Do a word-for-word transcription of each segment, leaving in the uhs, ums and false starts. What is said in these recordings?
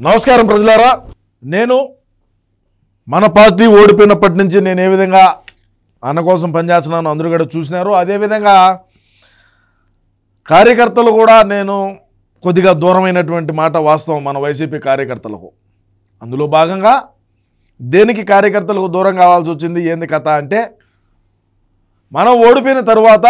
నమస్కారం ప్రజలారా, నేను మన పార్టీ ఓడిపోయినప్పటి నుంచి నేను ఏ విధంగా అన్న కోసం పనిచేస్తున్నాను అందరూ కూడా చూసినారు. అదేవిధంగా కార్యకర్తలు కూడా నేను కొద్దిగా దూరమైనటువంటి మాట వాస్తవం మన వైసీపీ కార్యకర్తలకు. అందులో భాగంగా దేనికి కార్యకర్తలకు దూరం కావాల్సి వచ్చింది, ఏంది కథ అంటే, మనం ఓడిపోయిన తర్వాత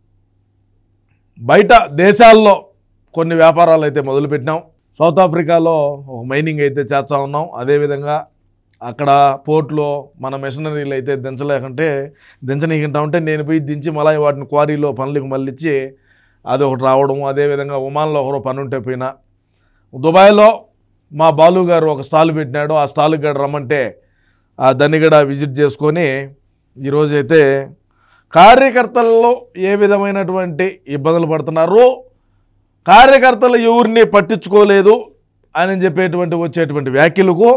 బయట దేశాల్లో కొన్ని వ్యాపారాలు అయితే మొదలుపెట్టినాం. సౌత్ ఆఫ్రికాలో ఒక మైనింగ్ అయితే చేస్తూ ఉన్నాం. అదేవిధంగా అక్కడ పోర్ట్లో మన మెషినరీలు అయితే దించలేకంటే దించనీకుంటా ఉంటే నేను పోయి దించి మళ్ళీ వాటిని క్వారీలో పనులకు మళ్ళించి అది ఒకటి రావడం. అదేవిధంగా ఒమాన్లో ఒకరో పని ఉంటే పోయినా. దుబాయ్లో మా బాలు గారు ఒక స్టాల్ పెట్టినాడు. ఆ స్టాల్కి గడ రమ్మంటే దాన్ని కూడా విజిట్ చేసుకొని ఈరోజైతే కార్యకర్తల్లో ఏ విధమైనటువంటి ఇబ్బందులు పడుతున్నారు, కార్యకర్తలు ఎవరిని పట్టించుకోలేదు అని చెప్పేటువంటి వచ్చేటువంటి వ్యాఖ్యలకు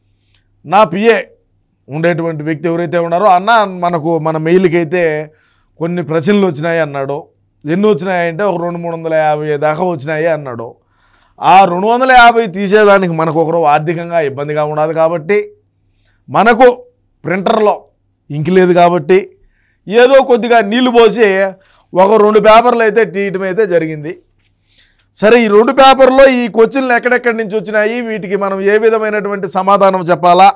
నా పిఏ ఉండేటువంటి వ్యక్తి ఎవరైతే ఉన్నారో, అన్న మనకు మన మెయిల్కి అయితే కొన్ని ప్రశ్నలు వచ్చినాయి అన్నాడు. ఎన్ని వచ్చినాయంటే ఒక రెండు మూడు వందల యాభై దాకా వచ్చినాయి అన్నాడు. ఆ రెండు వందల యాభై తీసేదానికి మనకు ఒకరు ఆర్థికంగా ఇబ్బందిగా ఉండదు కాబట్టి, మనకు ప్రింటర్లో ఇంకి లేదు కాబట్టి ఏదో కొద్దిగా నీళ్లు పోసి ఒక రెండు పేపర్లు అయితే తీయటం అయితే జరిగింది. సరే, ఈ రెండు పేపర్లో ఈ క్వశ్చన్లు ఎక్కడెక్కడి నుంచి వచ్చినాయి, వీటికి మనం ఏ విధమైనటువంటి సమాధానం చెప్పాలా,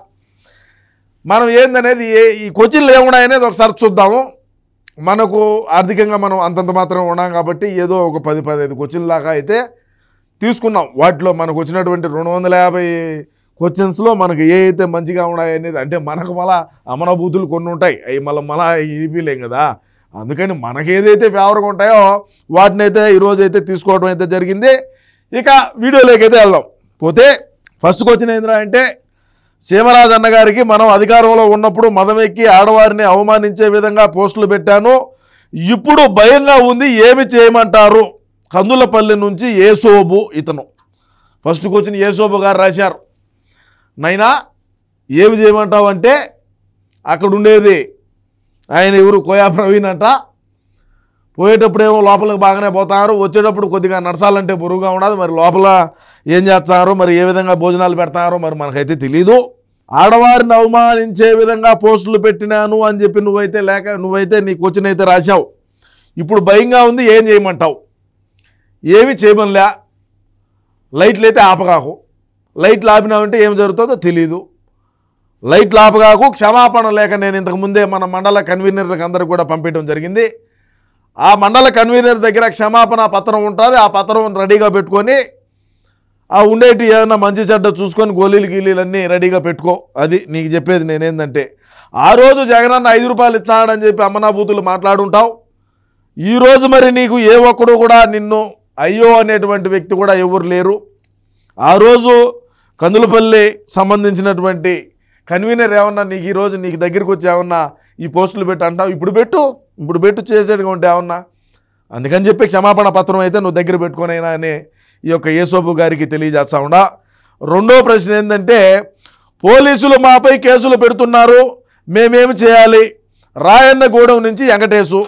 మనం ఏందనేది ఏ ఈ క్వశ్చన్లు ఏమున్నాయనేది ఒకసారి చూద్దాము. మనకు ఆర్థికంగా మనం అంతంత మాత్రం ఉన్నాం కాబట్టి ఏదో ఒక పది పదిహేను క్వశ్చన్ల దాకా అయితే తీసుకున్నాం. వాటిలో మనకు వచ్చినటువంటి రెండు వందల యాభై క్వశ్చన్స్లో మనకు ఏ అయితే మంచిగా ఉన్నాయి అనేది, అంటే మనకు మళ్ళా అమనభూతులు కొన్ని ఉంటాయి, అవి మళ్ళీ మళ్ళీ ఇరిపిలేం కదా. అందుకని మనకి ఏదైతే ఫేవర్గా ఉంటాయో వాటిని అయితే ఈరోజు అయితే తీసుకోవడం అయితే జరిగింది. ఇక వీడియోలోకి అయితే వెళ్దాం. పోతే ఫస్ట్ క్వశ్చన్ ఏంద్రా అంటే, సీమరాజు అన్న గారికి మనం అధికారంలో ఉన్నప్పుడు మదమెక్కి ఆడవారిని అవమానించే విధంగా పోస్టులు పెట్టాను, ఇప్పుడు భయంగా ఉంది, ఏమి చేయమంటారు? కందులపల్లి నుంచి ఏసోబు ఇతను. ఫస్ట్ క్వశ్చన్ ఏసోబు గారు రాశారు. నైనా ఏమి చేయమంటావు అంటే, అక్కడ ఉండేది ఆయన ఎవరు, కోయా ప్రవీణ్ అంట. పోయేటప్పుడు ఏమో లోపలికి బాగానే పోతారు, వచ్చేటప్పుడు కొద్దిగా నడసాలంటే బరువుగా ఉండదు. మరి లోపల ఏం చేస్తారు, మరి ఏ విధంగా భోజనాలు పెడతారో మరి మనకైతే తెలీదు. ఆడవారిని అవమానించే విధంగా పోస్టులు పెట్టినాను అని చెప్పి నువ్వైతే లేక నువ్వైతే నీ క్వశ్చన్ అయితే రాశావు. ఇప్పుడు భయంగా ఉంది, ఏం చేయమంటావు? ఏమి చేయమనిలే, లైట్లు అయితే ఆపగాకు. లైట్లు ఆపినావంటే ఏం జరుగుతుందో తెలీదు. లైట్లు ఆపగాకు, క్షమాపణ లేక నేను ఇంతకుముందే మన మండల కన్వీనర్లకు అందరికి కూడా పంపించడం జరిగింది. ఆ మండల కన్వీనర్ దగ్గర క్షమాపణ పత్రం ఉంటుంది. ఆ పత్రం రెడీగా పెట్టుకొని ఆ ఉండేటి ఏదైనా మంచి చెడ్డ చూసుకొని గోళీలు గీలీలు అన్నీ రెడీగా పెట్టుకో. అది నీకు చెప్పేది నేనేందంటే, ఆ రోజు జగనన్న ఐదు రూపాయలు ఇచ్చాడని చెప్పి అమ్మనాభూతులు మాట్లాడుంటావు. ఈరోజు మరి నీకు ఏ ఒక్కడు కూడా నిన్ను అయ్యో అనేటువంటి వ్యక్తి కూడా ఎవరు లేరు. ఆ రోజు కందులపల్లి సంబంధించినటువంటి కన్వీనర్ ఏమన్నా నీకు ఈరోజు నీకు దగ్గరికి వచ్చి ఏమన్నా ఈ పోస్టులు పెట్టి అంటావు, ఇప్పుడు పెట్టు ఇప్పుడు పెట్టు చేసేట్టుగా ఉంటే ఏమన్నా. అందుకని చెప్పి క్షమాపణ పత్రం అయితే నువ్వు దగ్గర పెట్టుకునైనా అని ఈ యొక్క ఏసోబు గారికి తెలియజేస్తా ఉండా. రెండో ప్రశ్న ఏంటంటే, పోలీసులు మాపై కేసులు పెడుతున్నారు, మేమేమి చేయాలి? రాయన్న గూడెం నుంచి వెంకటేశు.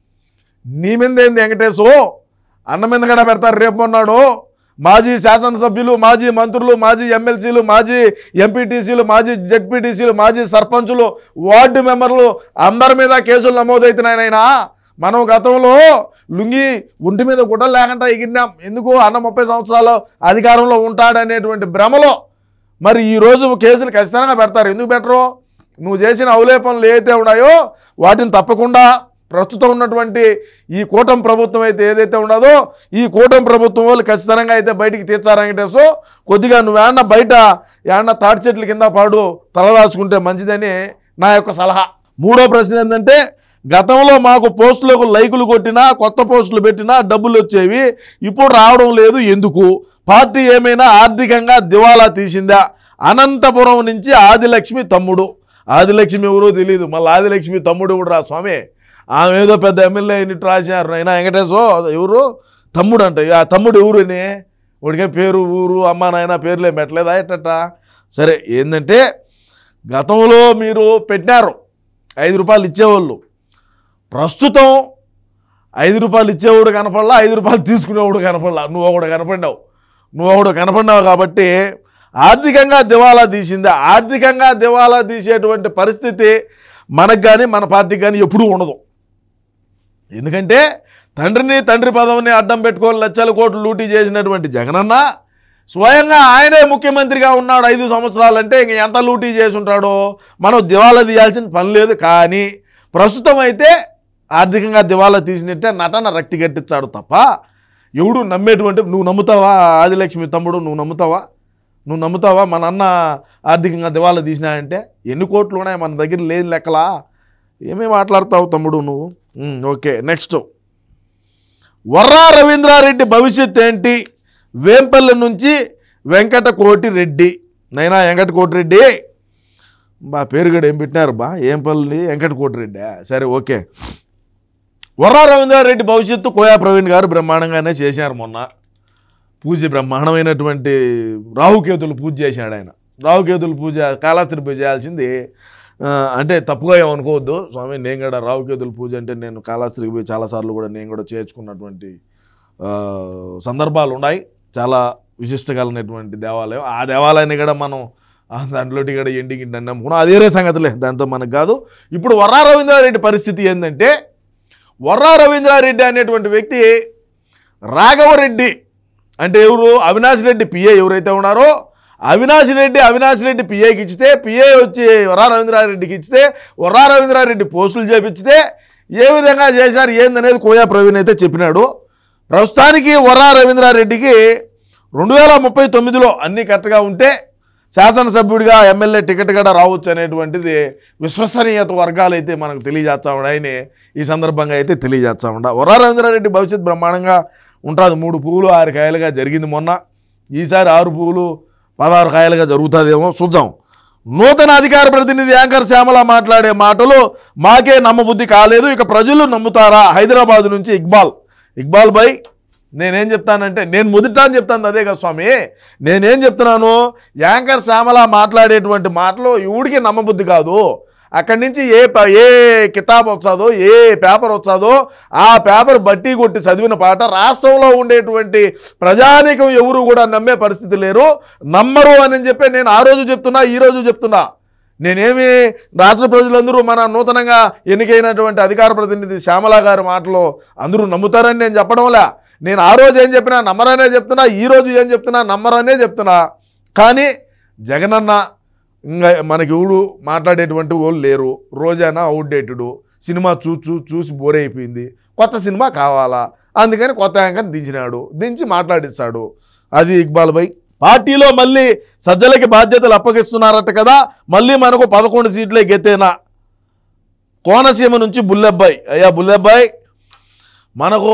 నీ మీద ఏంది వెంకటేశు, అన్న మీద కూడా పెడతారు రేపు మొన్నాడు. మాజీ శాసనసభ్యులు, మాజీ మంత్రులు, మాజీ ఎమ్మెల్సీలు, మాజీ ఎంపీటీసీలు, మాజీ జెడ్పీటీసీలు, మాజీ సర్పంచులు, వార్డు మెంబర్లు అందరి మీద కేసులు నమోదవుతున్నాయనైనా. మనం గతంలో లుంగి ఒంటి మీద గుడ్డ లేకుండా ఎగిరినాం. ఎందుకు? అన్న ముప్పై సంవత్సరాలు అధికారంలో ఉంటాడనేటువంటి భ్రమలో మరి ఈరోజు కేసులు ఖచ్చితంగా పెడతారు. ఎందుకు పెట్టరు? నువ్వు చేసిన అవలేపనలు ఏవైతే ఉన్నాయో వాటిని తప్పకుండా ప్రస్తుతం ఉన్నటువంటి ఈ కూటమి ప్రభుత్వం అయితే ఏదైతే ఉన్నదో ఈ కూటమి ప్రభుత్వం వాళ్ళు ఖచ్చితంగా అయితే బయటికి తీర్చారు వెంకటేశు. కొద్దిగా నువ్వేమన్నా బయట ఏమన్నా తాటి చెట్ల కింద పాడు తలదాచుకుంటే మంచిదని నా యొక్క సలహా. మూడో ప్రశ్న ఏంటంటే, గతంలో మాకు పోస్టులకు లైకులు కొట్టినా కొత్త పోస్టులు పెట్టినా డబ్బులు వచ్చేవి, ఇప్పుడు రావడం లేదు ఎందుకు? పార్టీ ఏమైనా ఆర్థికంగా దివాలా తీసిందా? అనంతపురం నుంచి ఆదిలక్ష్మి తమ్ముడు. ఆదిలక్ష్మి ఎవరో తెలియదు, మళ్ళీ ఆదిలక్ష్మి తమ్ముడు కూడా రా స్వామి, ఆమె ఏదో పెద్ద ఎమ్మెల్యే ఇన్నిటి రాశారు. అయినా వెంకటేశో ఎవరు తమ్ముడు అంట. ఆ తమ్ముడు ఎవరు అని వాడికే పేరు ఊరు అమ్మ నాయన పేర్లే పెట్టలేదా ఎట్టట? సరే, ఏంటంటే గతంలో మీరు పెట్టినారు ఐదు రూపాయలు ఇచ్చేవాళ్ళు, ప్రస్తుతం ఐదు రూపాయలు ఇచ్చేవాడు కనపడలా, ఐదు రూపాయలు తీసుకునేవాడు కనపడలా. నువ్వు ఒకడు కనపడినావు నువ్వు ఒకడు కనపడినావు కాబట్టి ఆర్థికంగా దివాలా తీసింది. ఆర్థికంగా దివాలా తీసేటువంటి పరిస్థితి మనకు కానీ మన పార్టీకి కానీ ఎప్పుడూ ఉండదు. ఎందుకంటే తండ్రిని తండ్రి పదవిని అడ్డం పెట్టుకొని లక్షల కోట్లు లూటీ చేసినటువంటి జగనన్న స్వయంగా ఆయనే ముఖ్యమంత్రిగా ఉన్నాడు ఐదు సంవత్సరాలంటే ఇంక ఎంత లూటీ చేసి ఉంటాడో మనం దివాలా తీయాల్సిన పని లేదు. కానీ ప్రస్తుతం అయితే ఆర్థికంగా దివాలా తీసినట్టే నటన రక్తి గట్టించాడు తప్ప ఎవడు నమ్మేటువంటి నువ్వు నమ్ముతావా? ఆదిలక్ష్మి తమ్ముడు నువ్వు నమ్ముతావా? నువ్వు నమ్ముతావా మన అన్న ఆర్థికంగా దివాలా తీసినాయంటే? ఎన్ని కోట్లు ఉన్నాయి మన దగ్గర లేని లెక్కలా? ఏమేమి మాట్లాడతావు తమ్ముడు నువ్వు? Okay, next. వర్రా రవీంద్రారెడ్డి భవిష్యత్ ఏంటి? వేంపల్లి నుంచి వెంకటకోటి రెడ్డి. నైనా వెంకటకోటి రెడ్డి బా పేరు కూడా ఏం పెట్టినారు బా, ఏంపల్లి వెంకటకోటి రెడ్డి. సరే ఓకే. వర్రా రవీంద్రారెడ్డి భవిష్యత్తు కోయా ప్రవీణ్ గారు బ్రహ్మాండంగానే చేశారు. మొన్న పూజ బ్రహ్మాండమైనటువంటి రాహుకేతులు పూజ చేశాడు ఆయన. రాహుకేతులు పూజ కాళహస్తి పూజ చేయాల్సింది అంటే తప్పుగా ఏమనుకోవద్దు స్వామి. నేను కూడా రాహుకేతుల పూజ అంటే నేను కాళహస్తికి పోయి చాలాసార్లు కూడా నేను కూడా చేర్చుకున్నటువంటి సందర్భాలు ఉన్నాయి. చాలా విశిష్ట కలిగినటువంటి దేవాలయం. ఆ దేవాలయాన్ని కూడా మనం దాంట్లోటి కూడా ఎండికి నమ్ముకున్నాం. అదేరే సంగతిలే, దాంతో మనకు కాదు. ఇప్పుడు వర్రా రవీంద్రారెడ్డి పరిస్థితి ఏంటంటే, వర్రా రవీంద్రారెడ్డి అనేటువంటి వ్యక్తి రాఘవరెడ్డి అంటే ఎవరు? అవినాష్ రెడ్డి పిఏ ఎవరైతే ఉన్నారో అవినాష్ రెడ్డి అవినాష్ రెడ్డి పిఏకి ఇచ్చితే, పిఏ వచ్చి వర్రా రవీంద్రారెడ్డికి ఇచ్చితే, వర్రా రవీంద్రారెడ్డి పోస్టులు చేపించితే ఏ విధంగా చేశారు ఏందనేది కోయా ప్రవీణ్ అయితే చెప్పినాడు. ప్రస్తుతానికి వర్రా రవీంద్రారెడ్డికి రెండు వేల ముప్పై తొమ్మిదిలో అన్నీ కరెక్ట్గా ఉంటే శాసనసభ్యుడిగా ఎమ్మెల్యే టికెట్ కూడా రావచ్చు అనేటువంటిది విశ్వసనీయత వర్గాలు అయితే మనకు తెలియజేస్తా ఉన్నాయని ఈ సందర్భంగా అయితే తెలియజేస్తా ఉండ. వర్రా రవీంద్రారెడ్డి భవిష్యత్ బ్రహ్మాండంగా ఉంటుంది. మూడు పువ్వులు ఆరు కాయలుగా జరిగింది మొన్న. ఈసారి ఆరు పువ్వులు పదహారు కాయలుగా జరుగుతుందేమో చూద్దాం. నూతన అధికార ప్రతినిధి యాంకర్ శ్యామల మాట్లాడే మాటలు మాకే నమ్మబుద్ధి కాలేదు, ఇక ప్రజలు నమ్ముతారా? హైదరాబాద్ నుంచి ఇక్బాల్. ఇక్బాల్ భాయ్ నేనేం చెప్తానంటే, నేను మొదట అని చెప్తాను అదే కదా స్వామి. నేనేం చెప్తున్నాను, యాంకర్ శ్యామల మాట్లాడేటువంటి మాటలు ఎవడికి నమ్మబుద్ధి కాదు. అక్కడి నుంచి ఏ ఏ కితాబ్ వచ్చాదో ఏ పేపర్ వచ్చాదో ఆ పేపర్ బట్టి కొట్టి చదివిన పాట రాష్ట్రంలో ఉండేటువంటి ప్రజానీకం ఎవరు కూడా నమ్మే పరిస్థితి లేరు, నమ్మరు అని చెప్పి నేను ఆ రోజు చెప్తున్నా ఈ రోజు చెప్తున్నా. నేనేమి రాష్ట్ర ప్రజలందరూ మన నూతనంగా ఎన్నికైనటువంటి అధికార ప్రతినిధి శ్యామల గారి మాటలు అందరూ నమ్ముతారని నేను చెప్పడంలే. నేను ఆ రోజు ఏం చెప్పినా నమ్మరనే చెప్తున్నా, ఈరోజు ఏం చెప్తున్నా నమ్మరనే చెప్తున్నా. కానీ జగనన్న ఇంకా మనకి ఎవడు మాట్లాడేటువంటి వాళ్ళు లేరు. రోజానా అవుట్డేటెడ్ సినిమా చూ చూ చూసి బోర్ అయిపోయింది, కొత్త సినిమా కావాలా, అందుకని కొత్త యాంకర్ని దించినాడు, దించి మాట్లాడిస్తాడు. అది ఇక్బాల్ భాయ్. పార్టీలో మళ్ళీ సజ్జలకి బాధ్యతలు అప్పగిస్తున్నారట కదా, మళ్ళీ మనకు పదకొండు సీట్లే గెత్తేనా? కోనసీమ నుంచి బుల్లెబ్బాయి. అయ్యా బుల్లెబ్బాయి, మనకు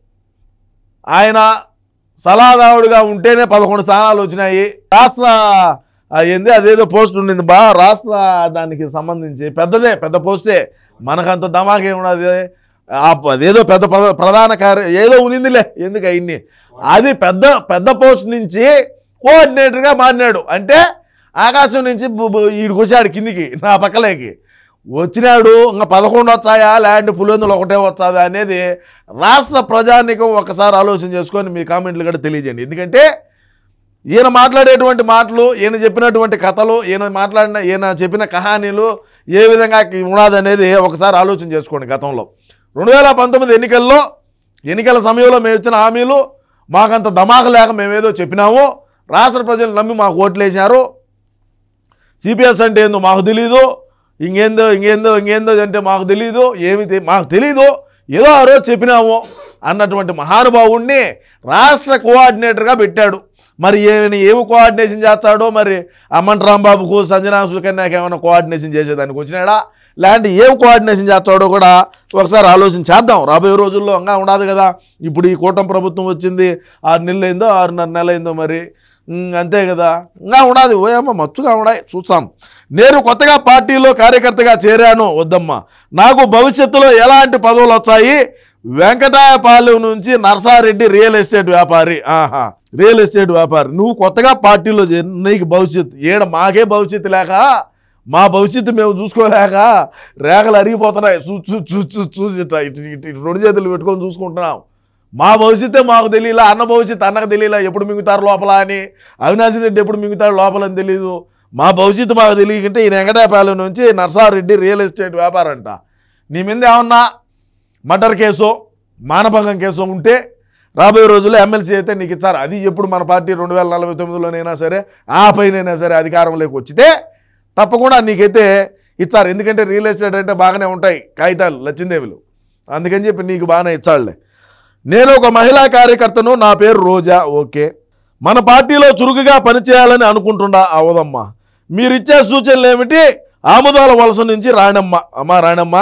ఆయన సలహాదారుడిగా ఉంటేనే పదకొండు స్థానాలు వచ్చినాయి. రాష్ట్ర ఏంది అదేదో పోస్ట్ ఉండింది బా, రాష్ట్ర దానికి సంబంధించి పెద్దదే, పెద్ద పోస్టే. మనకంత ధమాకే ఉన్నది. అదేదో పెద్ద ప్రధాన కార్య ఏదో ఉన్నిందిలే, ఎందుకు అయ్యింది. అది పెద్ద పెద్ద పోస్ట్ నుంచి కోఆర్డినేటర్గా మారినాడు. అంటే ఆకాశం నుంచి ఈడికి వచ్చాడు కిందికి, నా పక్కలేకి వచ్చినాడు. ఇంకా పదకొండు వచ్చాయా ల్యాండ్ పులివెందులు ఒకటే వచ్చాదా అనేది రాష్ట్ర ప్రజానీకం ఒకసారి ఆలోచన చేసుకొని మీ కామెంట్లు కూడా తెలియజేయండి. ఎందుకంటే ఈయన మాట్లాడేటువంటి మాటలు, ఈయన చెప్పినటువంటి కథలు, ఈయన మాట్లాడిన ఈయన చెప్పిన కహానీలు ఏ విధంగా ఉన్నదనేది ఒకసారి ఆలోచన చేసుకోండి. గతంలో రెండు వేల పంతొమ్మిది ఎన్నికల్లో ఎన్నికల సమయంలో మేము ఇచ్చిన హామీలు మాకంత ధమాక లేక మేమేదో చెప్పినాము, రాష్ట్ర ప్రజలు నమ్మి మాకు ఓట్లు వేశారు. సిపిఎస్ అంటే ఏందో మాకు తెలీదు, ఇంకేందో ఇంకేందో ఇంకేందో అంటే మాకు తెలీదు, ఏమి మాకు తెలీదు, ఏదో ఆ రోజు చెప్పినాము అన్నటువంటి మహానుభావుణ్ణి రాష్ట్ర కోఆర్డినేటర్గా పెట్టాడు. మరి ఏమి ఏమి కోఆర్డినేషన్ చేస్తాడో, మరి అమ్మంట రాంబాబుకు సంజనా సుకన్యాకి ఏమైనా కోఆర్డినేషన్ చేసేదానికి వచ్చినాడా, లేదంటే ఏం కోఆర్డినేషన్ చేస్తాడో కూడా ఒకసారి ఆలోచన చేద్దాం. రాబోయే రోజుల్లో ఇంకా ఉండదు కదా. ఇప్పుడు ఈ కూటమి ప్రభుత్వం వచ్చింది ఆరు నెలలు అయిందో ఆరున్నర నెల అయిందో, మరి అంతే కదా, ఇంకా ఉండదు. ఓయమ్మ మచ్చుగా ఉన్నాయి చూస్తాం. నేను కొత్తగా పార్టీలో కార్యకర్తగా చేరాను, వద్దమ్మా నాకు భవిష్యత్తులో ఎలాంటి పదవులు వచ్చాయి? వెంకటాయపాలెం నుంచి నర్సారెడ్డి రియల్ ఎస్టేట్ వ్యాపారి. ఆహా, రియల్ ఎస్టేట్ వ్యాపారి. నువ్వు కొత్తగా పార్టీలో చేరి నీకు భవిష్యత్తు ఏడ, మాకే భవిష్యత్తు లేక, మా భవిష్యత్తు మేము చూసుకోలేక రేఖలు అరిగిపోతున్నాయి. చూ చూ చూ చూ చూసి ఇటు ఇటు రెండు చేతులు పెట్టుకొని చూసుకుంటున్నాం. మా భవిష్యత్తే మాకు తెలియలా, అన్న భవిష్యత్తు అన్నకు తెలియలా, ఎప్పుడు మింగుతారు లోపల అని, అవినాష్ రెడ్డి ఎప్పుడు మింగుతాడు లోపలని తెలియదు. మా భవిష్యత్తు మాకు తెలియకంటే ఈ వెంకటాపాలెం నుంచి నర్సారెడ్డి రియల్ ఎస్టేట్ వ్యాపారం అంట. నీ మీద ఏమన్నా మర్డర్ కేసు మానభంగం కేసు ఉంటే రాబోయే రోజుల్లో ఎమ్మెల్సీ అయితే నీకు ఇచ్చారు. అది ఎప్పుడు మన పార్టీ రెండు వేల నలభై తొమ్మిదిలోనైనా సరే ఆ పైనైనా సరే అధికారంలోకి వచ్చితే తప్పకుండా నీకైతే ఇచ్చారు. ఎందుకంటే రియల్ ఎస్టేట్ అంటే బాగానే ఉంటాయి కాగితాలు లచ్చిందేవులు, అందుకని చెప్పి నీకు బాగానే ఇచ్చాడులే. నేను ఒక మహిళా కార్యకర్తను, నా పేరు రోజా. ఓకే, మన పార్టీలో చురుకుగా పనిచేయాలని అనుకుంటున్నా. అవదమ్మా, మీరిచ్చే సూచనలు ఏమిటి? ఆముదాల వలస నుంచి రాణమ్మ. అమ్మ రాణమ్మ,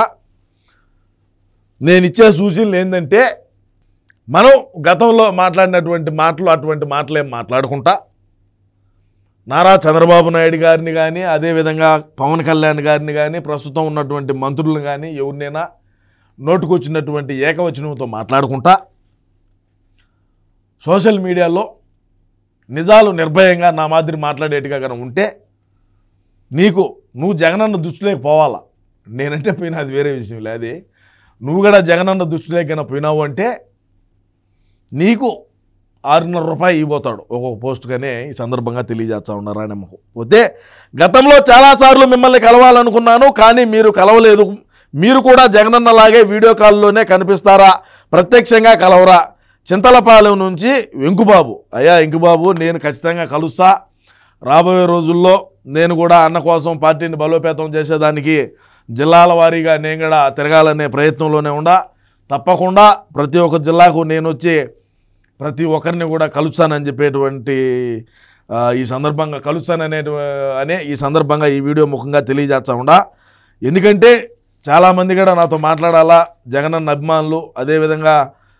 నేను ఇచ్చే సూచనలు ఏంటంటే మనం గతంలో మాట్లాడినటువంటి మాటలు అటువంటి మాటలు ఏం మాట్లాడుకుంటా నారా చంద్రబాబు నాయుడు గారిని కానీ అదేవిధంగా పవన్ కళ్యాణ్ గారిని కానీ ప్రస్తుతం ఉన్నటువంటి మంత్రులను కానీ ఎవరినైనా నోటుకొచ్చినటువంటి ఏకవచనంతో మాట్లాడుకుంటా సోషల్ మీడియాలో నిజాలు నిర్భయంగా నా మాదిరి మాట్లాడేట్టుగా కనుక ఉంటే నీకు నువ్వు జగనన్న దృష్టిలోకి పోవాలా. నేనంటే పోయినా అది వేరే విషయం లేదు. నువ్వు కూడా జగనన్న దృష్టిలోకి కనుక పోయినావు అంటే నీకు ఆరున్నర రూపాయలు ఇవ్వబోతాడు ఒక్కొక్క పోస్టుగానే ఈ సందర్భంగా తెలియజేస్తా ఉన్నారు రాణమ్మకు. పోతే గతంలో చాలాసార్లు మిమ్మల్ని కలవాలనుకున్నాను, కానీ మీరు కలవలేదు. మీరు కూడా జగనన్నలాగే వీడియో కాల్లోనే కనిపిస్తారా, ప్రత్యక్షంగా కలవరా? చింతలపాలెం నుంచి వెంకుబాబు. అయ్యా వెంకుబాబు, నేను ఖచ్చితంగా కలుస్తా. రాబోయే రోజుల్లో నేను కూడా అన్న కోసం పార్టీని బలోపేతం చేసేదానికి జిల్లాల వారీగా నేను కూడా తిరగాలనే ప్రయత్నంలోనే ఉండా. తప్పకుండా ప్రతి ఒక్క జిల్లాకు నేను వచ్చి ప్రతి ఒక్కరిని కూడా కలుస్తానని చెప్పేటువంటి ఈ సందర్భంగా కలుస్తాననే అనే ఈ సందర్భంగా ఈ వీడియో ముఖంగా తెలియజేస్తా ఉండా. ఎందుకంటే చాలామంది కూడా నాతో మాట్లాడాలా, జగనన్న అభిమానులు, అదేవిధంగా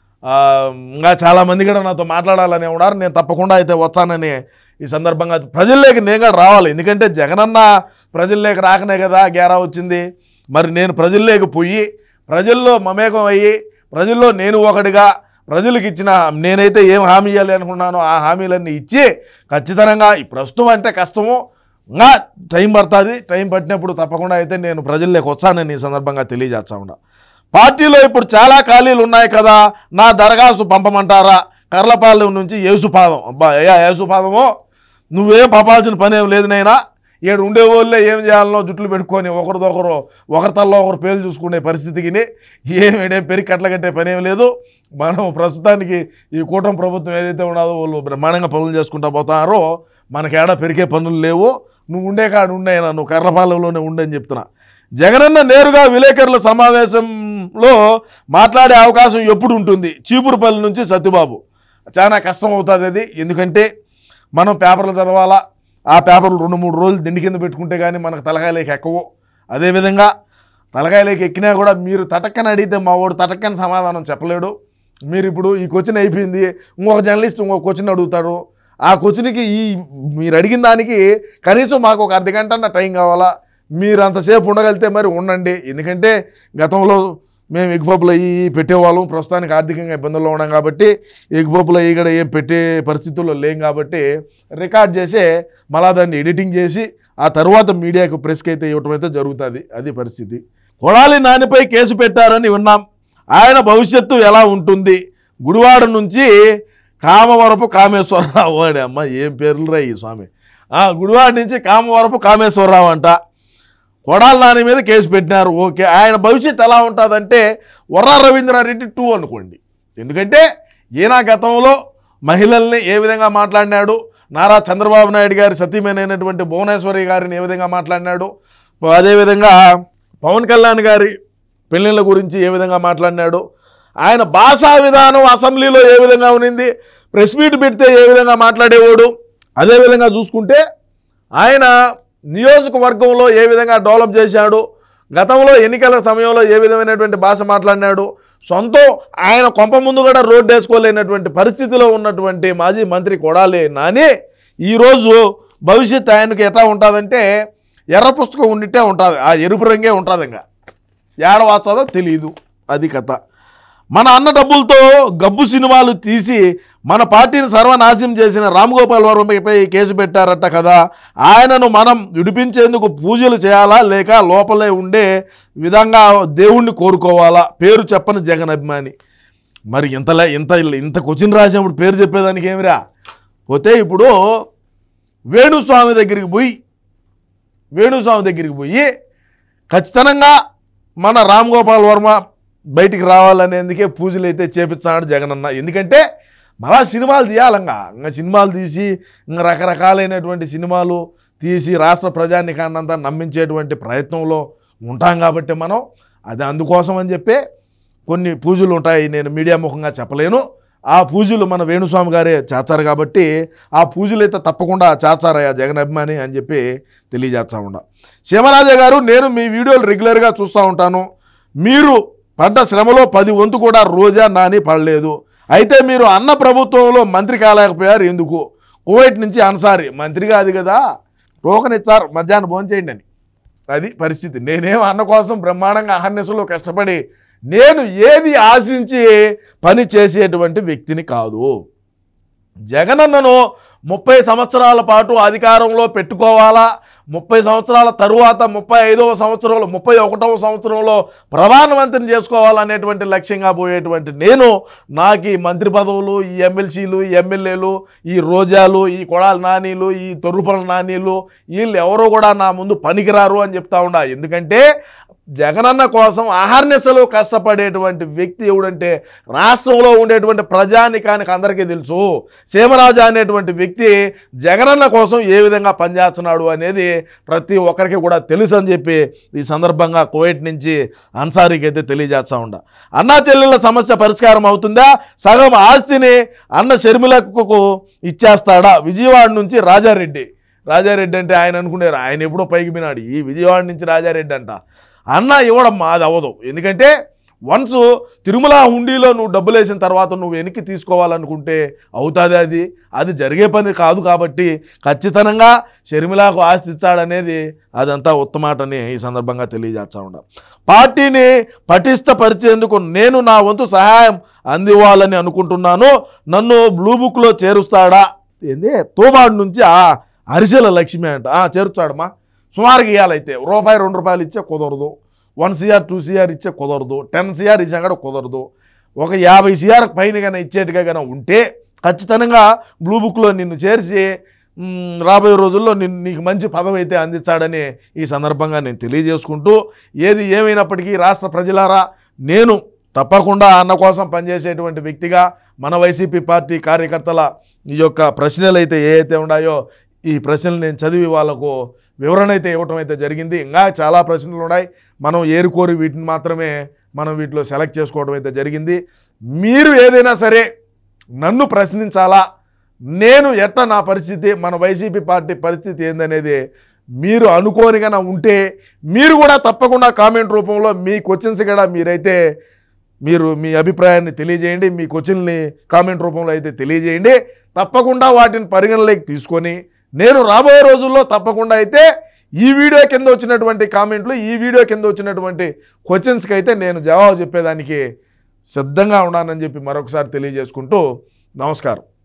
ఇంకా చాలామంది కూడా నాతో మాట్లాడాలని ఉన్నారు. నేను తప్పకుండా అయితే వస్తానని ఈ సందర్భంగా ప్రజల్లోకి నేను కూడా రావాలి. ఎందుకంటే జగనన్న ప్రజల్లోకి రాకనే కదా గేరా వచ్చింది. మరి నేను ప్రజల్లోకి పోయి ప్రజల్లో మమేకం అయ్యి ప్రజల్లో నేను ఒకటిగా ప్రజలకు ఇచ్చిన నేనైతే ఏం హామీ ఇవ్వాలి అనుకున్నానో ఆ హామీలన్నీ ఇచ్చి ఖచ్చితంగా ఈ ప్రస్తుతం అంటే కష్టము, ఇంకా టైం పడుతుంది. టైం పట్టినప్పుడు తప్పకుండా అయితే నేను ప్రజల్లోకి వచ్చానని ఈ సందర్భంగా తెలియజేస్తా ఉన్నా. పార్టీలో ఇప్పుడు చాలా ఖాళీలు ఉన్నాయి కదా, నా దరఖాస్తు పంపమంటారా? కర్లపాలెం నుంచి యేసుపాదం. అబ్బా అయ్యా యేసుపాదమో, నువ్వేం పంపాల్సిన పని ఏం లేదు నైనా. ఏడు ఉండేవాళ్ళే ఏం చేయాలనో జుట్లు పెట్టుకొని ఒకరిదొకరు ఒకరి తల్లో ఒకరు పేర్లు చూసుకునే పరిస్థితికి ఏమేడే పెరిగి కట్టలగట్టే పని ఏం లేదు. మనం ప్రస్తుతానికి ఈ కూటమి ప్రభుత్వం ఏదైతే ఉన్నదో వాళ్ళు బ్రహ్మాండంగా పనులు చేసుకుంటా పోతారో మనకేడా పెరిగే పనులు లేవు. నువ్వు ఉండే కాడు ఉండేనా, నువ్వు కర్లపాలెంలోనే ఉండని చెప్తున్నా. జగనన్న నేరుగా విలేకరుల సమావేశంలో మాట్లాడే అవకాశం ఎప్పుడు ఉంటుంది? చీపురుపల్లి నుంచి సత్యబాబు. చాలా కష్టం అవుతుంది అది. ఎందుకంటే మనం పేపర్లు చదవాలా, ఆ పేపర్లు రెండు మూడు రోజులు దిండి కింద పెట్టుకుంటే కానీ మనకు తలకాయలేకి ఎక్కవు. అదేవిధంగా తలకాయలేకి ఎక్కినా కూడా మీరు తటక్కని అడిగితే మా వాడు తటక్కని సమాధానం చెప్పలేడు. మీరు ఇప్పుడు ఈ క్వశ్చన్ అయిపోయింది, ఇంకొక జర్నలిస్ట్ ఇంకొక క్వశ్చన్ అడుగుతారు. ఆ క్వశ్చన్కి ఈ మీరు అడిగిన దానికి కనీసం మాకు ఒక అర్ధ గంట టైం కావాలా. మీరు అంతసేపు ఉండగలిగితే మరి ఉండండి. ఎందుకంటే గతంలో మేము ఎగ్గుపప్పులు అయ్యి పెట్టేవాళ్ళం, ప్రస్తుతానికి ఆర్థికంగా ఇబ్బందుల్లో ఉన్నాం కాబట్టి ఎగ్గుపప్పులు అయ్యి కూడా ఏం పెట్టే పరిస్థితుల్లో లేం కాబట్టి రికార్డ్ చేసే మళ్ళా దాన్ని ఎడిటింగ్ చేసి ఆ తర్వాత మీడియాకు ప్రెస్కి అయితే ఇవ్వటం అయితే జరుగుతుంది. అది పరిస్థితి. కొడాలి నానిపై కేసు పెట్టారని విన్నాం, ఆయన భవిష్యత్తు ఎలా ఉంటుంది? గుడివాడ నుంచి కామవరపు కామేశ్వరరావు. వాడే అమ్మ ఏం పేర్లు రా ఈ స్వామి. గుడివాడ నుంచి కామవరపు కామేశ్వరరావు అంట కొడాలి నాని మీద కేసు పెట్టినారు. ఓకే, ఆయన భవిష్యత్తు ఎలా ఉంటుందంటే వర్రా రవీంద్రారెడ్డి టూ అనుకోండి. ఎందుకంటే ఈయన గతంలో మహిళల్ని ఏ విధంగా మాట్లాడినాడు, నారా చంద్రబాబు నాయుడు గారి సతీమైనటువంటి భువనేశ్వరి గారిని ఏ విధంగా మాట్లాడినాడు, అదేవిధంగా పవన్ కళ్యాణ్ గారి పెళ్ళిళ్ళ గురించి ఏ విధంగా మాట్లాడినాడు, ఆయన భాషా విధానం అసెంబ్లీలో ఏ విధంగా ఉన్నింది, ప్రెస్ మీట్ పెడితే ఏ విధంగా మాట్లాడేవాడు, అదేవిధంగా చూసుకుంటే ఆయన నియోజకవర్గంలో ఏ విధంగా డెవలప్ చేశాడు, గతంలో ఎన్నికల సమయంలో ఏ విధమైనటువంటి భాష మాట్లాడినాడు, సొంతం ఆయన కొంప ముందు కూడా రోడ్డు వేసుకోలేనటువంటి పరిస్థితిలో ఉన్నటువంటి మాజీ మంత్రి కొడాలి నాని ఈరోజు భవిష్యత్తు ఆయనకి ఎట్లా ఉంటుందంటే ఎర్ర పుస్తకం ఉండితే ఉంటుంది, ఆ ఎరుపు రంగే ఉంటుంది. ఇంకా ఏడ వచ్చాదో తెలియదు. అది కథ. మన అన్న డబ్బులతో గబ్బు సినిమాలు తీసి మన పార్టీని సర్వనాశనం చేసిన రామ్ గోపాల్ వర్మపై కేసు పెట్టారట కదా, ఆయనను మనం విడిపించేందుకు పూజలు చేయాలా లేక లోపలే ఉండే విధంగా దేవుణ్ణి కోరుకోవాలా? పేరు చెప్పని జగన్ అభిమాని. మరి ఇంతలే ఇంత ఇంత క్వశ్చన్ రాసినప్పుడు పేరు చెప్పేదానికి ఏమిరా. పోతే ఇప్పుడు వేణుస్వామి దగ్గరికి పోయి వేణుస్వామి దగ్గరికి పోయి ఖచ్చితంగా మన రామ్ గోపాల్ వర్మ బయటికి రావాలనేందుకే పూజలు అయితే చేపించాడు జగనన్న. ఎందుకంటే మళ్ళా సినిమాలు తీయాలంగా, ఇంకా సినిమాలు తీసి ఇంకా రకరకాలైనటువంటి సినిమాలు తీసి రాష్ట్ర ప్రజానికాన్నంతా నమ్మించేటువంటి ప్రయత్నంలో ఉంటాం కాబట్టి మనం అది అందుకోసం అని చెప్పే కొన్ని పూజలు ఉంటాయి. నేను మీడియా ముఖంగా చెప్పలేను. ఆ పూజలు మన వేణుస్వామి గారే చేస్తారు కాబట్టి ఆ పూజలు అయితే తప్పకుండా చేస్తారయ్యా జగన్ అభిమాని అని చెప్పి తెలియజేస్తా ఉండ. సీమరాజా గారు, నేను మీ వీడియోలు రెగ్యులర్గా చూస్తూ ఉంటాను. మీరు పడ్డ శ్రమలో పది వంతు కూడా రోజా నాని పడలేదు. అయితే మీరు అన్న ప్రభుత్వంలో మంత్రి కాలేకపోయారు ఎందుకు? కువైట్ నుంచి అన్సారీ మంత్రి కాదు కదా, టోకన్ ఇచ్చారు మధ్యాహ్నం భోజనం చేయండి అని. అది పరిస్థితి. నేనేం అన్న కోసం బ్రహ్మాండంగా అహర్నిశలో కష్టపడి నేను ఏది ఆశించి పని చేసేటువంటి వ్యక్తిని కాదు. జగనన్నను ముప్పై సంవత్సరాల పాటు అధికారంలో పెట్టుకోవాలా, ముప్పై సంవత్సరాల తరువాత ముప్పై ఐదవ సంవత్సరంలో ముప్పై ఒకటవ సంవత్సరంలో ప్రధానమంత్రిని చేసుకోవాలనేటువంటి లక్ష్యంగా పోయేటువంటి నేను నాకు ఈ మంత్రి పదవులు, ఈ ఎమ్మెల్సీలు, ఈ ఎమ్మెల్యేలు, ఈ రోజాలు, ఈ కొడాల నానీలు, ఈ తొర్రుపల నానీలు వీళ్ళు ఎవరో కూడా నా ముందు పనికిరారు అని చెప్తా ఉండా. ఎందుకంటే జగనన్న కోసం అహర్నిశలు కష్టపడేటువంటి వ్యక్తి ఎవడంటే రాష్ట్రంలో ఉండేటువంటి ప్రజానికానికి అందరికీ తెలుసు. సీమరాజా అనేటువంటి వ్యక్తి జగనన్న కోసం ఏ విధంగా పనిచేస్తున్నాడు అనేది ప్రతి ఒక్కరికి కూడా తెలుసు అని చెప్పి ఈ సందర్భంగా కువైట్ నుంచి అన్సారీకి అయితే తెలియజేస్తూ ఉండ. అన్నా చెల్లెళ్ళ సమస్య పరిష్కారం అవుతుందా? సగం ఆస్తిని అన్న షర్మిలకు ఇచ్చేస్తాడా? విజయవాడ నుంచి రాజారెడ్డి. రాజారెడ్డి అంటే ఆయన అనుకునేరు, ఆయన ఎప్పుడో పైకి వినాడు. ఈ విజయవాడ నుంచి రాజారెడ్డి అంట. అన్న ఇవ్వడం మాది అవ్వదు. ఎందుకంటే వన్స్ తిరుమల హుండీలో నువ్వు డబ్బులు వేసిన తర్వాత నువ్వు వెనక్కి తీసుకోవాలనుకుంటే అవుతుంది. అది అది జరిగే పని కాదు. కాబట్టి ఖచ్చితంగా షర్మిలకు ఆస్తి ఇచ్చాడనేది అదంతా ఉత్తమాటని ఈ సందర్భంగా తెలియజేస్తా ఉంటాం. పార్టీని పటిష్టపరిచేందుకు నేను నా వంతు సహాయం అందివ్వాలని అనుకుంటున్నాను. నన్ను బ్లూ బుక్లో చేరుస్తాడా? ఏంది తోబాడు నుంచి ఆ అరిసెల లక్ష్మి అంట చేరుస్తాడమ్మా. సుమారుగా ఇవ్వాలైతే రూపాయి రెండు రూపాయలు ఇచ్చే కుదరదు, వన్ సిఆర్ టూ సిఆర్ ఇచ్చే కుదరదు, టెన్ సిఆర్ ఇచ్చా కూడా కుదరదు. ఒక యాభై సిఆర్ పైన కానీ ఇచ్చేట్టుగా కానీ ఉంటే ఖచ్చితంగా బ్లూ బుక్లో నిన్ను చేర్చి రాబోయే రోజుల్లో నిన్ను నీకు మంచి పదవి అయితే అందించాడని ఈ సందర్భంగా నేను తెలియజేసుకుంటూ, ఏది ఏమైనప్పటికీ రాష్ట్ర ప్రజలారా, నేను తప్పకుండా అన్న కోసం పనిచేసేటువంటి వ్యక్తిగా మన వైసీపీ పార్టీ కార్యకర్తల ఈ యొక్క ప్రశ్నలు అయితే ఏ అయితే ఉన్నాయో ఈ ప్రశ్నలు నేను చదివి వాళ్ళకు వివరణ అయితే ఇవ్వటం అయితే జరిగింది. ఇంకా చాలా ప్రశ్నలు ఉన్నాయి. మనం ఏరుకోరి వీటిని మాత్రమే మనం వీటిలో సెలెక్ట్ చేసుకోవడం అయితే జరిగింది. మీరు ఏదైనా సరే నన్ను ప్రశ్నించాలా, నేను ఎట్లా నా పరిస్థితి, మన వైసీపీ పార్టీ పరిస్థితి ఏందనేది మీరు అనుకోనిగా ఉంటే మీరు కూడా తప్పకుండా కామెంట్ రూపంలో మీ క్వశ్చన్స్ కూడా మీరైతే మీరు మీ అభిప్రాయాన్ని తెలియజేయండి. మీ క్వశ్చన్ని కామెంట్ రూపంలో అయితే తెలియజేయండి. తప్పకుండా వాటిని పరిగణలోకి తీసుకొని నేను రాబోయే రోజుల్లో తప్పకుండా అయితే ఈ వీడియో కింద వచ్చినటువంటి కామెంట్లు, ఈ వీడియో కింద వచ్చినటువంటి క్వశ్చన్స్కి అయితే నేను జవాబు చెప్పేదానికి సిద్ధంగా ఉన్నానని చెప్పి మరొకసారి తెలియజేసుకుంటూ నమస్కారం.